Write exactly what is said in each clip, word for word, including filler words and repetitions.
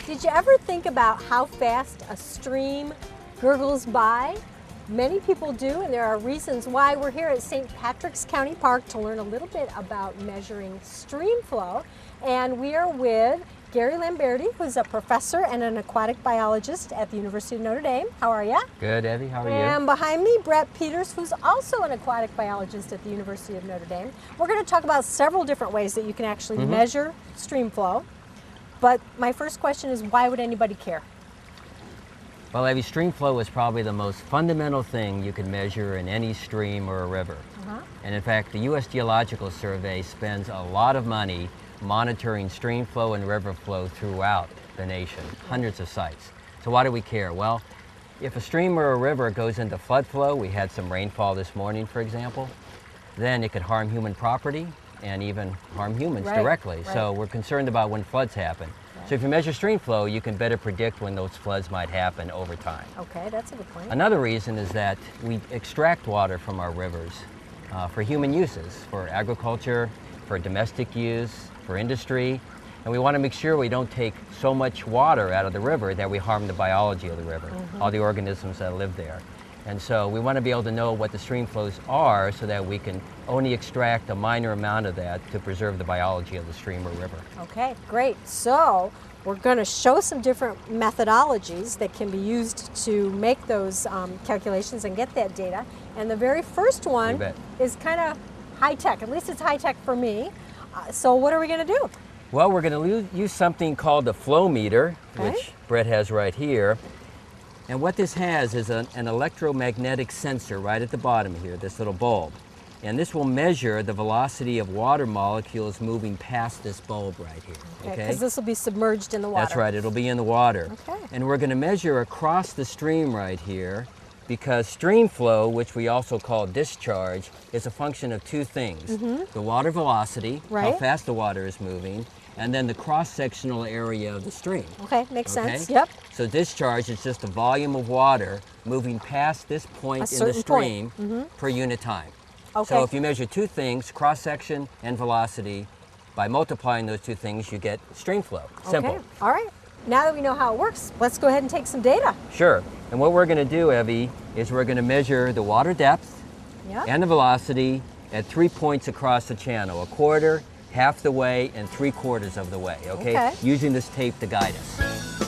Did you ever think about how fast a stream gurgles by? Many people do, and there are reasons why. We're here at Saint Patrick's County Park to learn a little bit about measuring stream flow. And we are with Gary Lamberti, who's a professor and an aquatic biologist at the University of Notre Dame. How are you? Good, Evie. How are you? And behind me, Brett Peters, who's also an aquatic biologist at the University of Notre Dame. We're going to talk about several different ways that you can actually mm-hmm. measure stream flow. But my first question is, why would anybody care? Well, Evie, stream flow is probably the most fundamental thing you can measure in any stream or a river. Uh-huh. And in fact, the U S Geological Survey spends a lot of money monitoring stream flow and river flow throughout the nation, hundreds of sites. So why do we care? Well, if a stream or a river goes into flood flow, we had some rainfall this morning, for example, then it could harm human property and even harm humans right, directly. Right. So we're concerned about when floods happen. Right. So if you measure stream flow, you can better predict when those floods might happen over time. Okay, that's a good point. Another reason is that we extract water from our rivers uh, for human uses, for agriculture, for domestic use, for industry, and we want to make sure we don't take so much water out of the river that we harm the biology of the river, mm-hmm. all the organisms that live there. And so we want to be able to know what the stream flows are so that we can only extract a minor amount of that to preserve the biology of the stream or river. Okay, great. So we're going to show some different methodologies that can be used to make those um, calculations and get that data. And the very first one is kind of high-tech. At least it's high-tech for me. Uh, so what are we going to do? Well, we're going to use something called the flow meter, okay. which Brett has right here. And what this has is an, an electromagnetic sensor right at the bottom here, this little bulb. And this will measure the velocity of water molecules moving past this bulb right here. Okay, because okay? this will be submerged in the water. That's right, it'll be in the water. Okay. And we're going to measure across the stream right here, because stream flow, which we also call discharge, is a function of two things. Mm-hmm. The water velocity, right. how fast the water is moving, and then the cross-sectional area of the stream. Okay, makes okay? sense, yep. So discharge is just the volume of water moving past this point in the stream mm-hmm. per unit time. Okay. So if you measure two things, cross-section and velocity, by multiplying those two things, you get stream flow. Simple. Okay, all right. Now that we know how it works, let's go ahead and take some data. Sure. And what we're going to do, Evie, is we're going to measure the water depth yep. and the velocity at three points across the channel, a quarter, half the way, and three quarters of the way, okay? okay. Using this tape to guide us.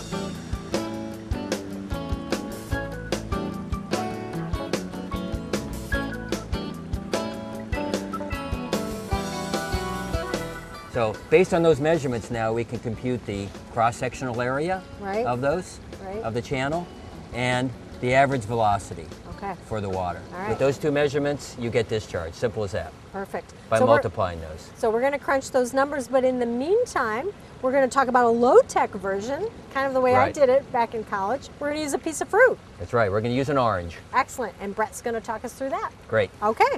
So based on those measurements now, we can compute the cross-sectional area right. of those, right. of the channel, and the average velocity okay. for the water. All right. With those two measurements, you get discharge. Simple as that. Perfect. By so multiplying those. So we're going to crunch those numbers, but in the meantime, we're going to talk about a low-tech version, kind of the way right. I did it back in college. We're going to use a piece of fruit. That's right. We're going to use an orange. Excellent. And Brett's going to talk us through that. Great. Okay.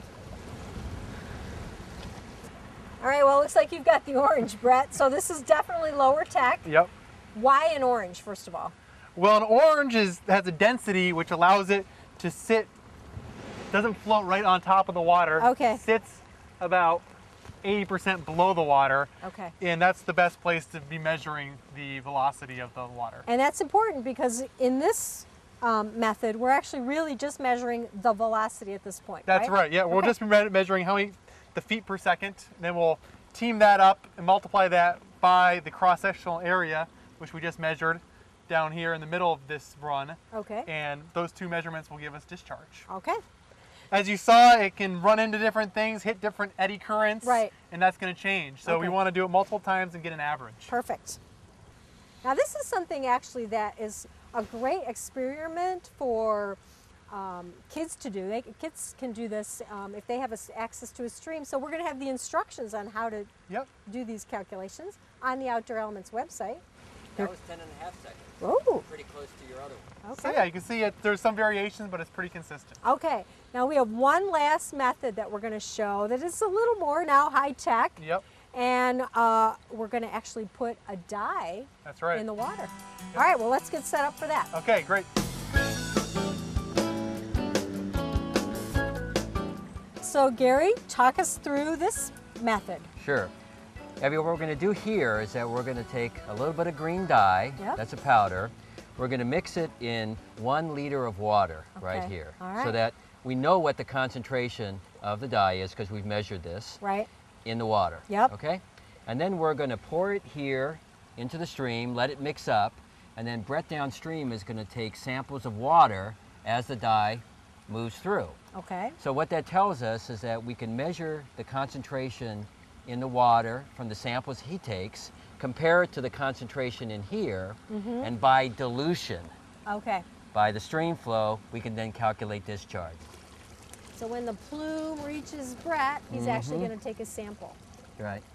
All right, well, it looks like you've got the orange, Brett. So this is definitely lower tech. Yep. Why an orange, first of all? Well, an orange is, has a density which allows it to sit, doesn't float right on top of the water. Okay. Sits about eighty percent below the water. Okay. And that's the best place to be measuring the velocity of the water. And that's important because in this um, method, we're actually really just measuring the velocity at this point, That's right? right, yeah. Okay. We'll just be me measuring how many, the feet per second, then we'll team that up and multiply that by the cross-sectional area, which we just measured down here in the middle of this run. Okay. And those two measurements will give us discharge. Okay. As you saw, it can run into different things, hit different eddy currents, right. and that's going to change. So okay. we want to do it multiple times and get an average. Perfect. Now this is something actually that is a great experiment for um, kids to do. They, kids can do this um, if they have a, access to a stream. So we're going to have the instructions on how to yep. do these calculations on the Outdoor Elements website. That was ten and a half seconds. Oh. Pretty close to your other one. Okay. So yeah, you can see it, there's some variations, but it's pretty consistent. Okay. Now we have one last method that we're going to show that is a little more now high tech. Yep. And uh, we're going to actually put a dye That's right. in the water. Yep. All right, well, let's get set up for that. Okay, great. So Gary, talk us through this method. Sure. Evie, what we're going to do here is that we're going to take a little bit of green dye, Yep. that's a powder. We're going to mix it in one liter of water right Okay. here, All right. so that we know what the concentration of the dye is because we've measured this Right. in the water. Yep. Okay? And then we're going to pour it here into the stream, let it mix up, and then Brett downstream is going to take samples of water as the dye moves through. Okay. So what that tells us is that we can measure the concentration in the water from the samples he takes, compare it to the concentration in here, Mm-hmm. and by dilution, Okay. by the stream flow, we can then calculate discharge. So when the plume reaches Brett, he's actually Mhm. going to take a sample. Right.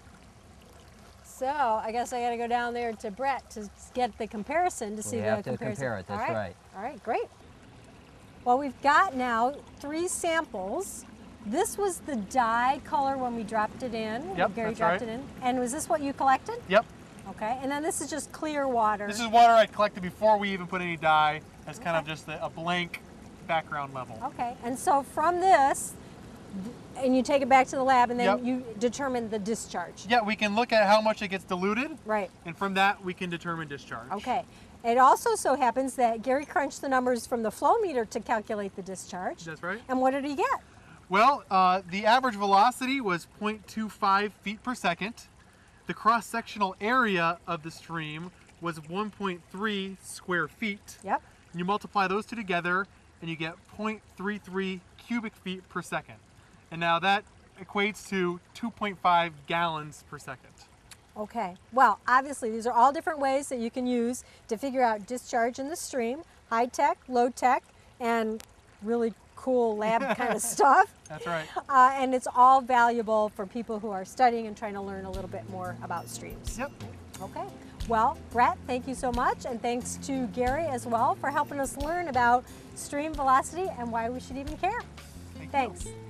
So I guess I got to go down there to Brett to get the comparison to see We the have to comparison. compare it, that's All right. All right, great. Well, we've got now three samples. This was the dye color when we dropped it in. Yep, Gary that's dropped right. it in. And was this what you collected? Yep. Okay. And then this is just clear water. This is water I collected before we even put any dye as kind of just a, a blank background level. Okay. And so from this, and you take it back to the lab, and then Yep. you determine the discharge. Yeah, we can look at how much it gets diluted, Right. and from that we can determine discharge. Okay. It also so happens that Gary crunched the numbers from the flow meter to calculate the discharge. That's right. And what did he get? Well, uh, the average velocity was zero point two five feet per second. The cross-sectional area of the stream was one point three square feet. Yep. And you multiply those two together, and you get zero point three three cubic feet per second. And now that equates to two point five gallons per second. Okay. Well, obviously, these are all different ways that you can use to figure out discharge in the stream, high tech, low tech, and really cool lab kind of stuff. That's right. Uh, and it's all valuable for people who are studying and trying to learn a little bit more about streams. Yep. Okay. Well, Brett, thank you so much. And thanks to Gary as well for helping us learn about stream velocity and why we should even care. Thank Thanks. you.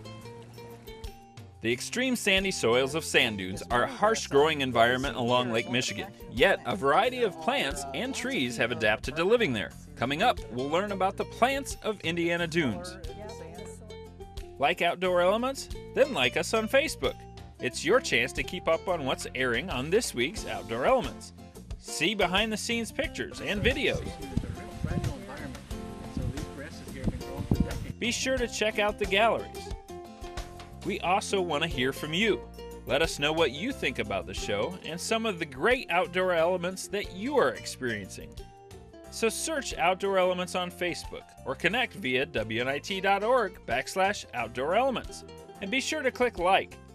The extreme sandy soils of sand dunes are a harsh growing environment along Lake Michigan. Yet, a variety of plants and trees have adapted to living there. Coming up, we'll learn about the plants of Indiana dunes. Like Outdoor Elements? Then like us on Facebook. It's your chance to keep up on what's airing on this week's Outdoor Elements. See behind the scenes pictures and videos. Be sure to check out the galleries. We also want to hear from you. Let us know what you think about the show and some of the great outdoor elements that you are experiencing. So search Outdoor Elements on Facebook or connect via W N I T dot org backslash outdoor elements. And be sure to click like